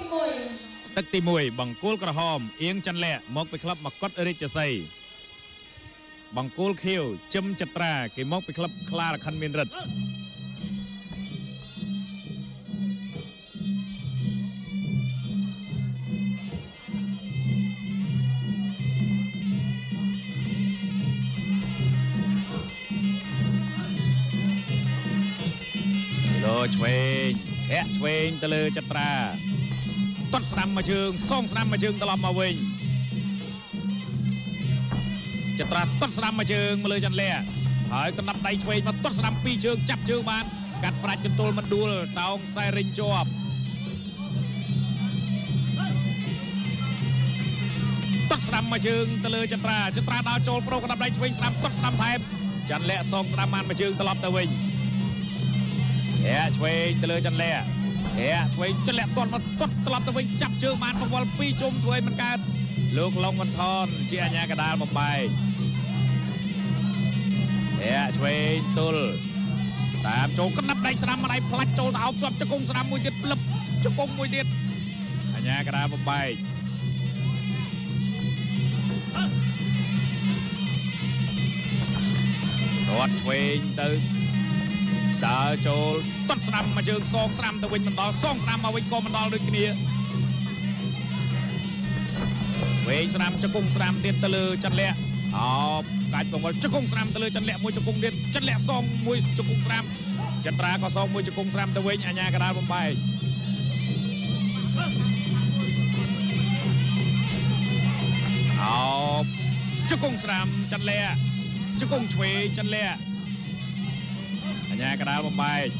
ទឹកទី1បង្គោលក្រហមអៀងច័ន្ទលៈមកពីក្លឹបមកុដរាជសីបង្គោលខៀវជឹមចត្រាគេមកពីក្លឹបខ្លារខិនមានរិទ្ធលោឆ្វេងធាក់ឆ្វេងទៅលើចត្រាទាត់ស្ដាំមួយជើងសងស្ដាំមួយជើងត្រឡប់មកវិញចត្រាទាត់ស្ដាំមួយជើងមកលើចន្ទលៈហើយកណ្ដាប់ដៃឆ្វេងមកទាត់ស្ដាំពីរជើងចាប់ជើងបានកាត់ប្រាច់កន្ទល់មិនដួលតោងខ្សែរិញជាប់ទាត់ស្ដាំមួយជើងទៅលើចត្រាដើរចូលប្រូកណ្ដាប់ដៃឆ្វេងស្ដាំទាត់ស្ដាំថែមចន្ទលៈសងស្ដាំបានមួយជើងត្រឡប់ទៅវិញឆ្វេងទៅលើចន្ទលៈឆ្វេងចន្ទលៈទាត់មកទាត់ត្រឡប់ទៅវិញចាប់ជើងបានបង្វិលពីរជុំឆ្វេងមិនកើតលោកឡុងវ៉ាន់ថនជាអាញាកដាលបំបែកឆ្វេងទល់តាមចូលកណ្ដាប់ដៃស្ដាំម្ដាយផ្លាច់ចូលទៅអោបជាប់ជង្គង់ស្ដាំមួយទៀតផ្លឹបជង្គង់មួយទៀតអាញាកដាលបំបែកទាត់ឆ្វេងទៅដើរចូលទាត់ស្ដាំមកជើងសងស្ដាំទៅវិញមិនដល់សងស្ដាំមកវិញក៏មិនដល់ដូចគ្នាឆ្វេងស្ដាំជង្គង់ស្ដាំទៀតទៅលើចន្ទលៈអោបកាច់បង្វិលជង្គង់ស្ដាំទៅលើចន្ទលៈមួយជង្គង់ទៀតចន្ទលៈសងមួយជង្គង់ស្ដាំចត្រាក៏សងមួយជង្គង់ស្ដាំទៅវិញអាញាកដាលបំបែកអោបជង្គង់ស្ដាំចន្ទលៈជង្គង់ឆ្វេងចន្ទលៈអាញាកដាលបំបែក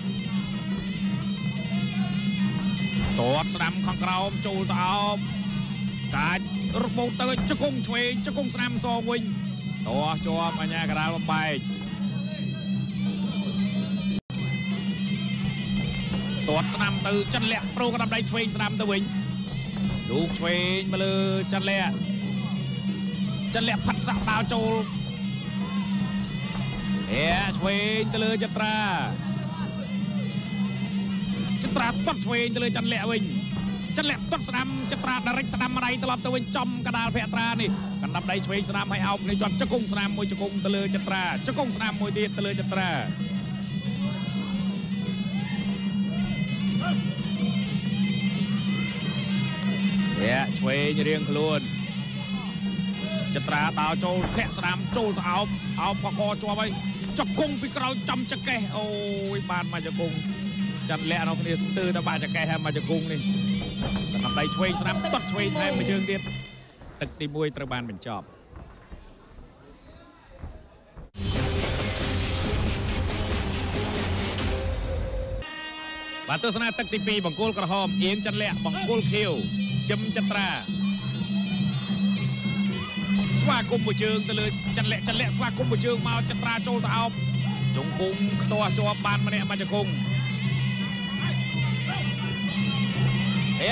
ទាត់ស្ដាំខាងក្រោមចូលទៅអោបកាច់របូតទៅជង្គង់ឆ្វេងជង្គង់ស្ដាំសងវិញទាស់ជាប់អាញាកដាលបំបែកទាត់ស្ដាំទៅចន្ទលៈប្រូកណ្ដាប់ដៃឆ្វេងស្ដាំទៅវិញលោកឆ្វេងមកលើចន្ទលៈផាត់សាក់ដើរចូលឆ្វេងទៅលើចត្រាទាត់ឆ្វេងទៅលើចន្ទលៈវិញចន្ទលៈទាត់ស្ដាំចត្រាដារិចស្ដាំម្ដាយត្រឡប់ទៅវិញចំកដាលភក្ត្រានេះកណ្ដាប់ដៃឆ្វេងស្ដាំឲ្យអោបនេះជាប់ជង្គង់ស្ដាំមួយជង្គង់ទៅលើចត្រាជង្គង់ស្ដាំមួយទៀតទៅលើចត្រាឆ្វេងរៀងខ្លួនចត្រាដើរចូលធាក់ស្ដាំចូលទៅអោបកកជាប់ហើយជង្គង់ពីក្រោយចំចកេះអូយបានមកជង្គង់ចន្ទលៈនោះគ្នាស្ទើរតែបាក់ចកេះហើយមកជង្គង់នេះកណ្ដាប់ដៃឆ្វេងស្ដាំទាត់ឆ្វេងថែមមួយជើងទៀតទឹកទី1ត្រូវបានបញ្ចប់បាទទស្សនាទឹកទី2បង្គោលក្រហមអៀងចន្ទលៈបង្គោលខៀវជឹមចត្រាស្វាគមន៍មួយជើងទៅលើចន្ទលៈស្វាគមន៍មួយជើងមកចត្រាចូលទៅអោបជង្គង់ខ្ទាស់ជាប់បានម្នាក់មកជង្គង់អូ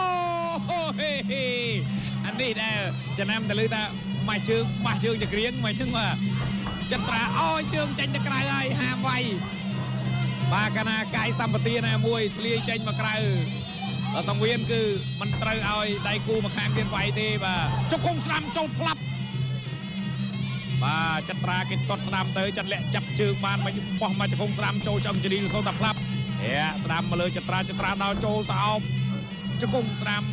អានេះដែរចំណាំទៅលើថាមួយជើងបាសជើងចក្រៀងមួយជើងមកចត្រាអូយជើងចេញទៅក្រៅហើយហាមវាយបាទកាលណាកាយសម្បទាណាមួយធ្លាយចេញមកក្រៅសង្វៀនគឺមិនត្រូវឲ្យដៃគូមកខាងទៀតវាយទេបាទជង្គង់ស្ដាំចូលផ្លាប់បាទចត្រាគេទាត់ស្ដាំទៅចន្ទលៈចាប់ជើងបានមកបោះមកជង្គង់ស្ដាំចូលឆ្អឹងជនីសូនតែផ្លាប់ស្ដាំមកលើចត្រាដល់ចូលទៅអោបជង្គង់ស្ដាំ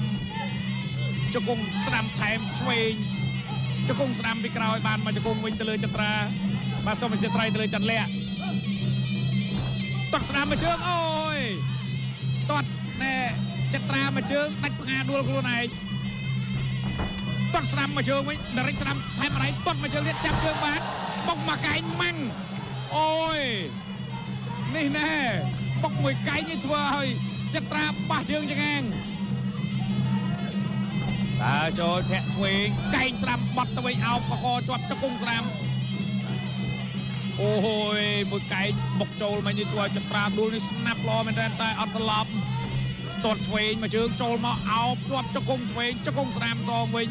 ថែមឆ្វេងជង្គង់ស្ដាំពីក្រោយបានមកជង្គង់វិញទៅលើចត្រាបាទសូមអញ្ជើញត្រៃទៅលើចន្ទលៈទាត់ស្ដាំមួយជើងអូយទាត់ណែចត្រាមួយជើងដាច់ផ្ងាដួលខ្លួនឯងទាត់ស្ដាំមួយជើងវិញដារិចស្ដាំថែមម្ដាយទាត់មួយជើងទៀតចាប់ជើងបានបុកមកកែងម៉ាំងអូយនេះណែបុកមួយកែងនេះធ្វើឲ្យចត្រាបះជើងចង្អាងដើរចូលធាក់ឆ្វេងកែងស្ដាំបត់ទៅវិញអោបកកជាប់ជង្គង់ស្ដាំអូយមួយកែងបុកចូលមកនេះធ្វើឲ្យចត្រាដួលនេះស្នាប់ល្អមែនតែអត់ស្លាប់ទាត់ឆ្វេងមួយជើងចូលមកអោបជាប់ជង្គង់ឆ្វេងជង្គង់ស្ដាំសងវិញ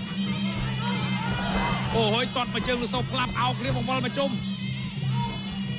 អូយទាត់មួយជើងលុសោផ្លាប់អោបគ្នាបង្វិលមកជុំ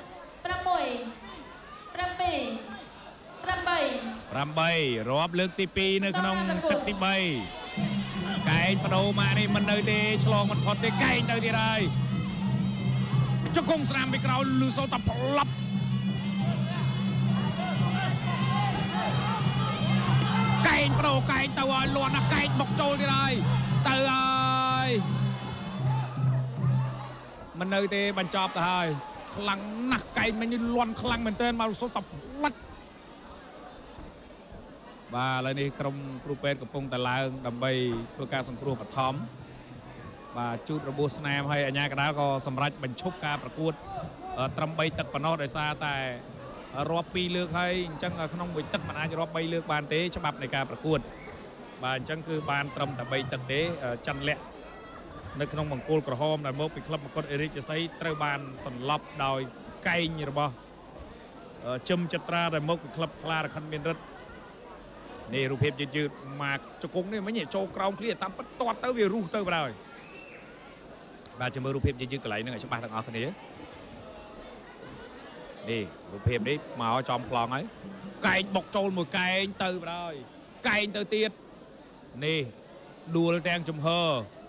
ประมวยประปีประใบรำใบรอบเลือกตีปีในขนมตึกตีใบไก่ปลามานี่มันเลยเตะฉลองมันพอเตะไก่เลยที่ไรเจ้ากงสนามไปกราวลูโซตับพลับไก่ปลาไก่ตัวล้วนนะไก่บกโจที่ไรเตยมันเลยเตะบรรจบแต่ให้พลังหนักไก่มันนี่ล้วนพลังเหมือนเต้นมาลูโซตับลัดบ่าเลยนี่กรมครูเป็ดกับพงแต่ละดำใบเพื่อการสังครูปฐมบ่าจุดระบุสนามให้อัญญากระดาก็สำรับบรรชุกการประกวดตรำใบตึกปนอโดยซาแต่รอบปีเลือกให้จังขนมใบตึกมันอาจจะรอบใบเลือกบานเต้ฉบับในการประกวดบานจังคือบานตรำแต่ใบตึกเต้จันเละในขนมมังกรกระหอมในโมกเป็นคลับมังกรเอริกจะใช้เตอร์บานสันลับโดยไก่ยี่ระบ châm chặt ra rồi mốc club klar khăn miền đất nèรูปเพยืดมาจะกุ้งนี่ไม่เนี่ยโชว์กรองเคลียร์ตามปัดตอดเต้าเวียรูเต้าไปเลยบาจะมารูปเพยืดกันไหลนึงไงชาวบ้านทางออกคนนี้นี่รูปเพนี้มาเอาจอมคลองấyไก่บกโจลmộtไก่เต้าไปเลยไก่เต้าเตี้ยนี่ดูแรงจุ่มเฮอ